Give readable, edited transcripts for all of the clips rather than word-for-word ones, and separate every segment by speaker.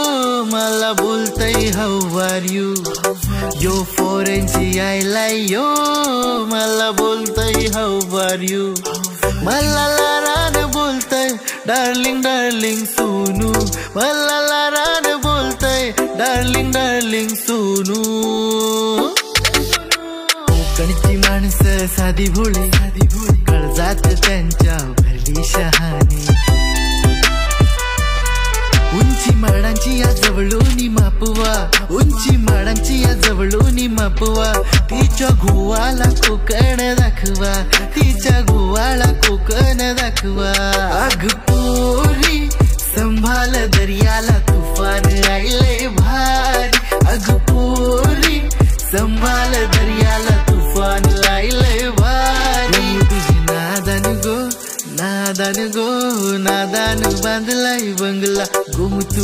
Speaker 1: मला बोलतय how are you यो फोरेनची आयलाय यो मला बोलतय हाऊ आर यू मला लारान बोलतय डार्लिंग डार्लिंग सोनू मला लारान बोलतय डार्लिंग डार्लिंग सोनू कोकणची माणसं साधी भोळी काळजात त्यांच्या भरली शहाणी उंची माडांची या जवळूनी मापवा उंची माडांची या जवळूनी मापवा तिच्या गोवाला कोकण दाखवा तिच्या गोवाला कोकण दाखवा अग पोरी संभाल दर्याला तुफान आयले भारी अग पोरी संभाल दर्याला तुफान आयले भारी तुझी नादान गो नादान बांधलाय बंगला गुम तू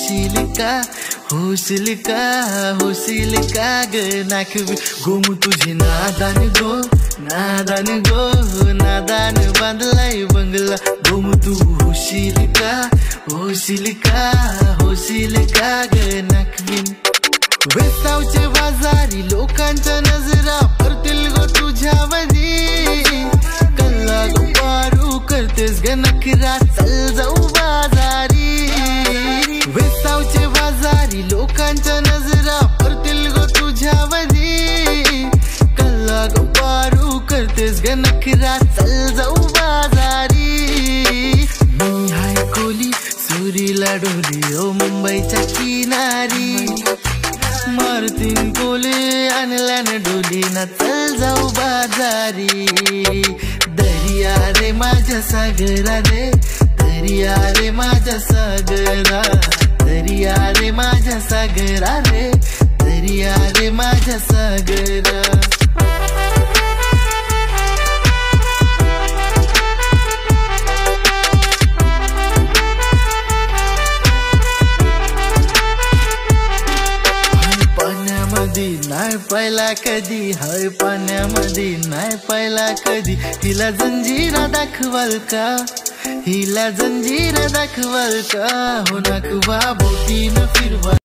Speaker 1: होशील का ग नाखवी गुम तुझी नादान गो नादान बांधलाय बंगला गुम तू होशील का ग नाखवी वेसावचे बाजारी लोकांच्या नजरा परतील गो तुझ्यावरी कल्ला गो पारू करतेस ग नखरा चल जाऊ बाजारी वेसावचे बाजारी लोकांच्या नजरा परतील गो तुझ्यावरी कल्ला गो पारू करतेस ग नखरा चल जाऊ बाजारी मी हाय कोली सुरीला डोली ओ मुंबईच्या किनारी मारतीन कोले आणल्यान डोली ना चल जाऊ बाजारी दर्या रे माझ्या सागरा रे दर्या रे माझ्या सागरा दर्या रे माझ्या सागरा रे दर्या रे माझ्या सागरा नाही पाहिला कधी हाय पाण्यामध्ये नाही पाहिला कधी हिला जंजीरा दाखवाल का हिला जंजीरा दाखवाल का हो नाकवा बोटीनं फिरवा